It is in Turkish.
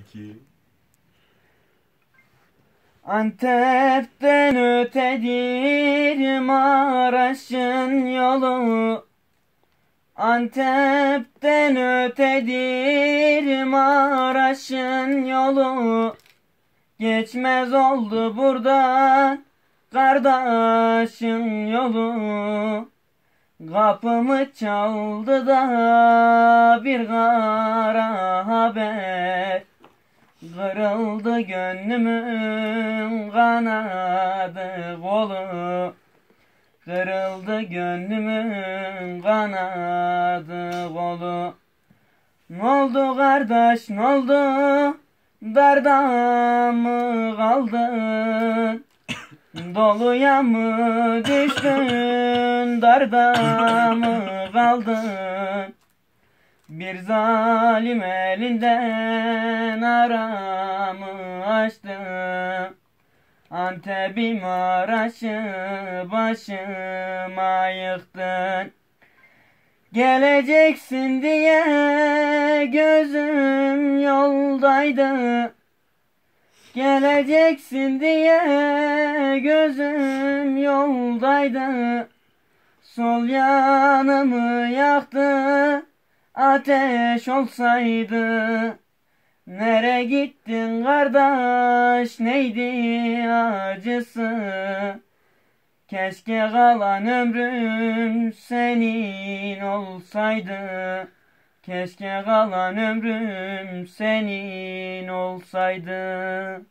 2. Antep'ten ötedir Maraş'ın yolu. Antep'ten ötedir Maraş'ın yolu. Geçmez oldu buradan kardeşin yolu. Kapımı çaldı da bir kara haber. Kırıldı gönlümün kanadı kolu. Kırıldı gönlümün kanadı kolu. N'oldu kardeş n'oldu? Darda mı kaldın? Doluya mı düştün? Darda mı kaldın? Bir zalim elinden aramı açtım. Antep'i Maraş'ı başıma yıktın. Geleceksin diye gözüm yoldaydı. Geleceksin diye gözüm yoldaydı. Sol yanımı yaktı. Ateş olsaydı. Nere gittin kardeş, neydi acısı? Keşke kalan ömrüm senin olsaydı. Keşke kalan ömrüm senin olsaydı.